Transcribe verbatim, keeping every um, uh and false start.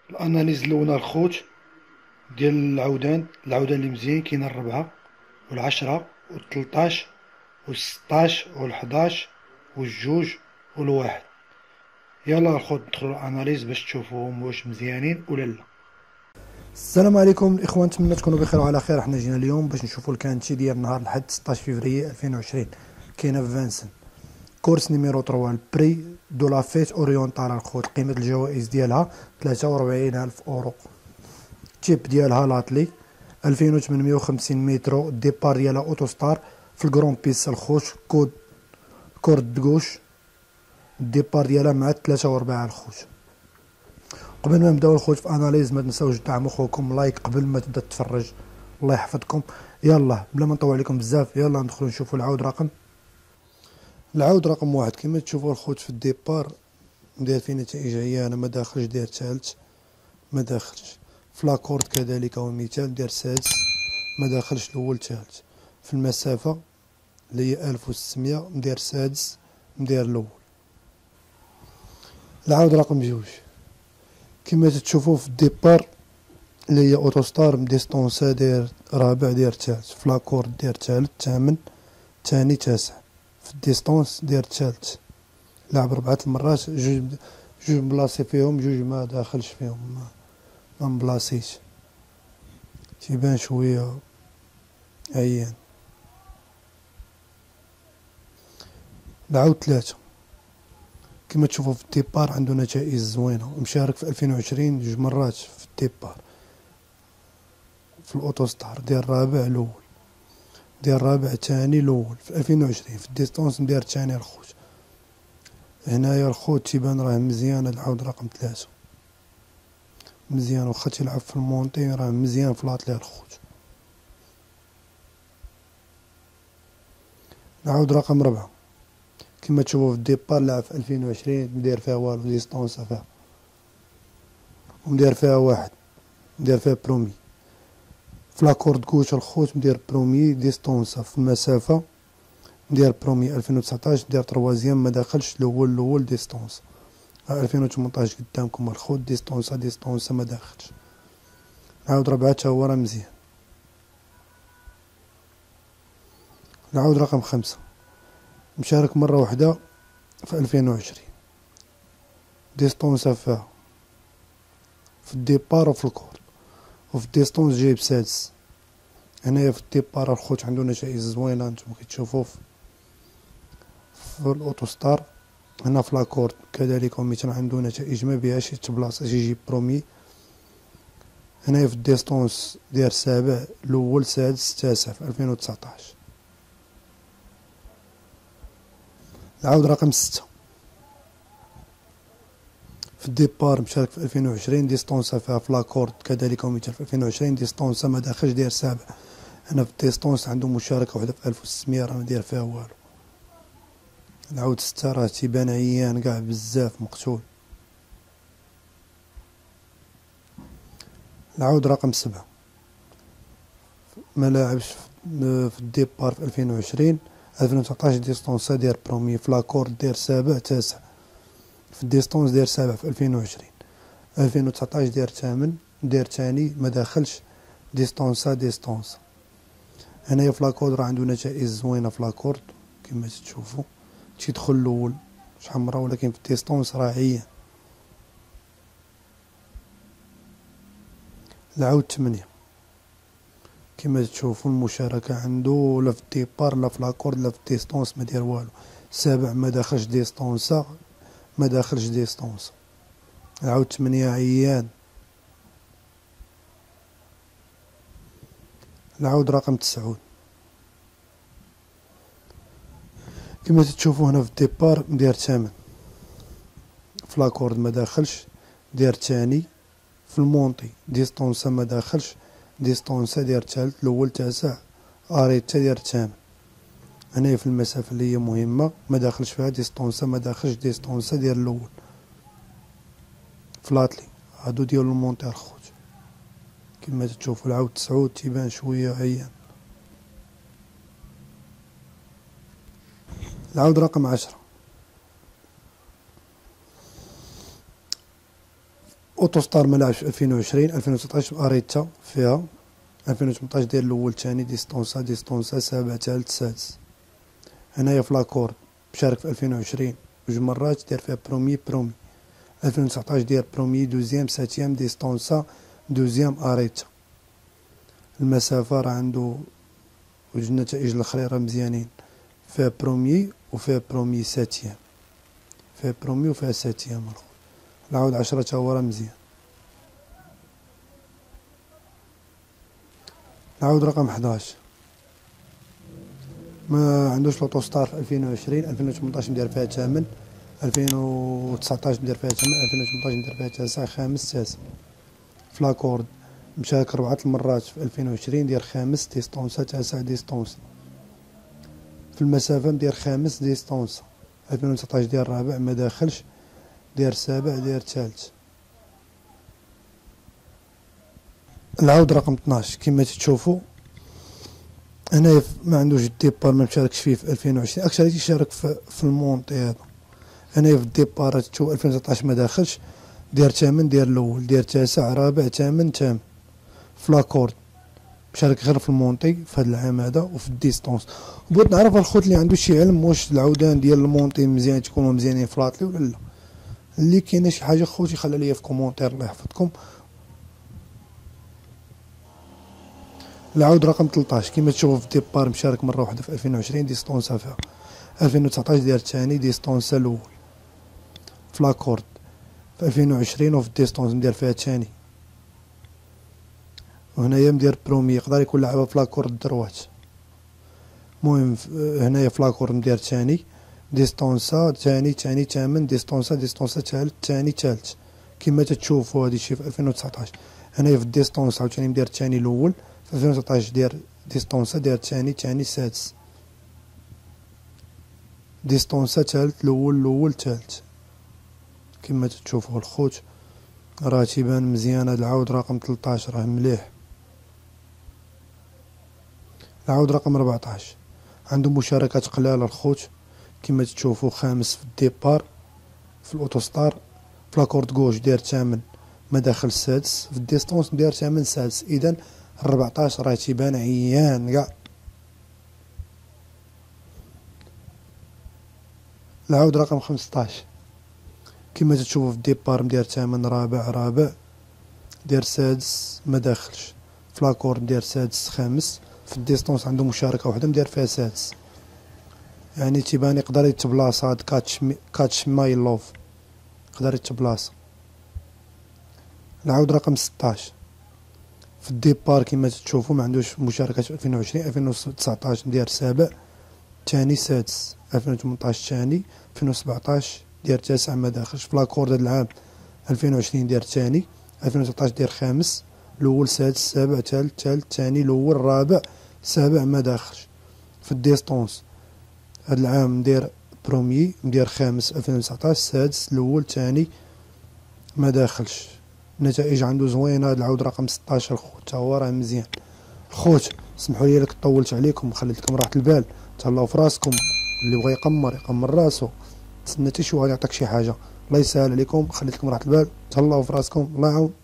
الاناليز الاولى الخوت ديال العودان العودان اللي مزيان كاين الربعة والعشرة والتلطاش والستاش والحداش والجوج والواحد. يلا الخوت ندخلو الاناليز باش تشوفوهم واش مزيانين ولا لا. السلام عليكم الاخوان، نتمنى تكونوا بخير وعلى خير. حنا جينا اليوم باش نشوفوا الكانتي ديال نهار الحد ستطاش فيفري ألفين وعشرين. كاينه في فانسن كورس نيميرو ثلاثة البري دو لا فيت اورينتال الخوت. قيمه الجوائز ديالها ثلاثة وأربعين ألف اورو. تيب ديالها لاتلي ألفين وثمنمية وخمسين مترو. الديبار ديالها اوتوستار في الكرون بيس الخوت. كود كورد دوغوش. الديبار ديالها مع ثلاثة وأربعة الخوت. قبل ما نبداو الخوت في اناليز ما تنساوش دعموا خوكم لايك قبل ما تبدا تتفرج، الله يحفظكم. يلا بلا ما نطول عليكم بزاف، يلا ندخلوا نشوفوا العود رقم العود رقم واحد. كما تشوفوا الخوت في الديبار داير فيه نتائج عيانه، ما داخلش داير ثالث، ما داخلش في لاكورد كذلك هو مثال داير سادس، ما داخلش الاول ثالث. في المسافه اللي هي ألف وستمية مدير سادس مدير الاول. العود رقم جوج كما تشوفوا في الديبار اللي هي اوتوستار مديستونسا داير رابع داير ثالث، في لاكورد داير ثالث ثامن ثاني تاسع، في الديستونس داير ثالث. لعب ربعة المرات، جوج جوج بلاصي فيهم، جوج ما داخلش فيهم، ما, ما مبلاصيش، تيبان شويه عيان. العود ثلاثة كما تشوفوا في الديبار عنده نتائج زوينه، مشارك في ألفين وعشرين جوج مرات في الديبار. في الاوتوستار ديال الرابع الاول، ديال الرابع ثاني الاول في ألفين وعشرين. في الديستونس ندير ثاني الخوت. هنايا الخوت تيبان راه مزيان. هاد العود رقم ثلاثة مزيان، واخا تيلعب في المونتي راه مزيان في لاطلي الخوت. العود رقم ربعة كما تشوفوا في الديبار لعب في ألفين وعشرين مدير فيها والو، ديستونس فيها ومدير فيها واحد، مدير فيها برومي. في لاكورد كوش الخوت مدير برومي ديستونسا. في المسافة مدير برومي ألفين وتسعطاش مدير تروازيام، ما داخلش الاول الاول ديستونس. ألفين وثمنطاش قدامكم الخوت ديستونسا ديستونسا ما داخلش. العود ربعة تا هو راه مزيان. العود رقم خمسة مشارك مرة واحدة في ألفين وعشرين، ديستونسا فيها في الديبار وفي الكور، وفي الديستونس جايب سادس. هنايا في الديبار الخوت عنده نتائج زوينه، نتوما كتشوفوا في الاوتوستار. هنا في لاكورد كذلك مثلا عنده نتائج ما بيهاش يتبلاص يجي برومي. هنايا في الديستونس داير سابع الاول سادس تاسع في ألفين وتسعطاش. العود رقم ستة في الديبار مشارك في ألفين وعشرين، ديستونسا فيها في لاكورد كذلك مثال في ألفين وعشرين، ديستونسا ما داخلش داير سابع. هنا في الديستونس عنده مشاركة واحدة في ألف وستمية راه مدير فيها والو. العود ستة راه تيبان عيان قاع بزاف مقتول. العود رقم سبعة ما لاعبش في الديبار في ألفين وعشرين ألفين وتسعطاش، ديستونسا داير برومي. في لاكورد داير سابع تاسع، في الديستونس داير سابع في ألفين وعشرين. ألفين وتسعطاش داير ثامن داير ثاني ما داخلش، ديستونسا ديستونسا. هنايا في لاكورد راه عنده نتائج زوينه في لاكورد كما تشوفوا، تيدخل الاول شحال مره، ولكن في الديستونس راه عيان. العود ثمانية كما تشوفوا المشاركه عنده لا في الديبار لا في لاكورد لا في الديستونس ما داير والو. سابع ما داخلش ديستونسا ما داخلش ديستونسا. العود ثمانية عيان. العود رقم تسعود كما تشوفوا هنا في الديبار مدير ثامن، في لاكورد ما داخلش داير ثاني، في المونطي ديستونسا ما داخلش، ديستونسا داير ثالث الاول تاسع، اريتا داير ثامن. هنايا في المسافه اللي هي مهمه ما داخلش فيها، ديستونسا ما داخلش، ديستونسا داير الاول. فلاتلي هادو ديال المونطي الخوت كما تشوفوا. العود تسعود تيبان شويه عيان. العود رقم عشرة اوتوستار ما لعبش في ألفين وعشرين. ألفين وتسعطاش اريتا فيها. ألفين وثمنطاش داير الاول ثاني ديستونسا ديستونسا سابع ثالث سادس. هنايا في لاكورد مشارك في ألفين وعشرين جوج مرات داير فيها برومي برومي. ألفين وتسعطاش داير برومي دوزيام ساتيام ديستونسا دوزيام اريتا. المسافة راه عندو وجه النتائج الاخرين راه مزيانين، فيها برومي وفيها برومي ساتيام، فيها برومي وفيها ساتيام. العود عشرة تا هو راه مزيان. العود رقم حداش ما عندوش لوطوستار في ألفين وعشرين. ألفين وثمنطاش ندير فيها ثامن، ألفين وتسعطاش ندير فيها ثامن، ألفين وثمنطاش ندير فيها تاسع خامس تاسع. في لاكورد مشارك ربعة المرات في ألفين وعشرين دير خامس ديستونسا تاسع ديستونسا. في المسافة ندير خامس ديستونسا. ألفين وتسعطاش دير رابع ما داخلش، دير سابع دير ثالث. العود رقم اثناش كما تشوفوا هنايا ما عندوش الديبار، ما مشاركش فيه في ألفين وعشرين، اكثر يشارك في, في المونطي هذا. هنايا في الديبارات تشوف ألفين وتسعطاش ما داخلش، دير ثامن دير الاول دير تاسع رابع ثامن ثامن. في لاكورد مشارك غير في المونطي في هذا العام هذا وفي الديستونس. بغيت نعرف الخوت اللي عنده شي علم واش العودان ديال المونطي مزيان تكونوا مزيانين فلاطلي ولا لا. اللي كاينه شي حاجه خوتي خليها ليا في كومونتير الله يحفظكم. العود رقم ثلاثطاش كما تشوفوا في الديبار مشارك مره واحده في ألفين وعشرين ديستونسا فيها. ألفين وتسعطاش دير ثاني ديستونسا الاول. في لاكورد في ألفين وعشرين وفي الديستونس ندير فيها ثاني، وهنايا مدير برومي يقدر يكون لعبها في لاكورد دروات. المهم هنايا في لاكورد ندير ثاني ديستونسا ثاني ثاني ثامن ديستونسا ديستونسا ثالث ثاني ثالث كما تتشوفوا. هادي شي في ألفين وتسعطاش. هنايا في الديستونس عاوتاني مدير ثاني الاول. في ألفين وتسعطاش دير ديستونسا دير ثاني ثاني سادس ديستونسا ثالث الاول الاول ثالث كما تتشوفوا الخوت. راه تيبان مزيان هذا العود رقم ثلاثطاش راه مليح. العود رقم أربعطاش عنده مشاركات قلالة الخوت كما تشوفوا. خامس في الديبار في الاوتوستار. في لاكورد غوش داير ثامن ما داخل السادس. في الديستونس داير ثامن سادس. اذا أربعطاش راه تيبان عيان كاع. العود رقم خمسطاش كما تشوفوا في الديبار مدير ثامن رابع رابع داير سادس ما داخلش. في لاكورد داير سادس خامس. في الديستونس عنده مشاركه وحده مدير فيها سادس، يعني تيبان يقدر يتبلاصا. هاد كاتش مي... كاتش ماي لوف يقدر يتبلاصا. العود رقم ستطاش في الديبار كما تشوفوا ما عندوش مشاركات في ألفين وعشرين. ألفين وتسعطاش داير سابع ثاني سادس. ألفين وثمنطاش ثاني. ألفين وسبعطاش داير تاسع ما داخلش. في لاكورد هاد العام ألفين وعشرين داير ثاني. ألفين وتسعطاش داير خامس الاول سادس سابع ثالث ثالث ثاني الاول رابع سابع ما داخلش. في الديستونس هاد العام ندير بروميي ندير خامس ألفين وتسعطاش سادس الاول ثاني ما داخلش. النتائج عنده زوينه. هاد العود رقم ستطاش الخوت تا هو راه مزيان. الخوت سمحوا لي لك طولت عليكم خليت لكم راحه البال. تهلاو في راسكم. اللي بغى يقمر يقمر راسو. تسنى حتى شي واحد يعطيك شي حاجه الله يسهل عليكم. خليت لكم راحه البال. تهلاو في راسكم الله يعاون.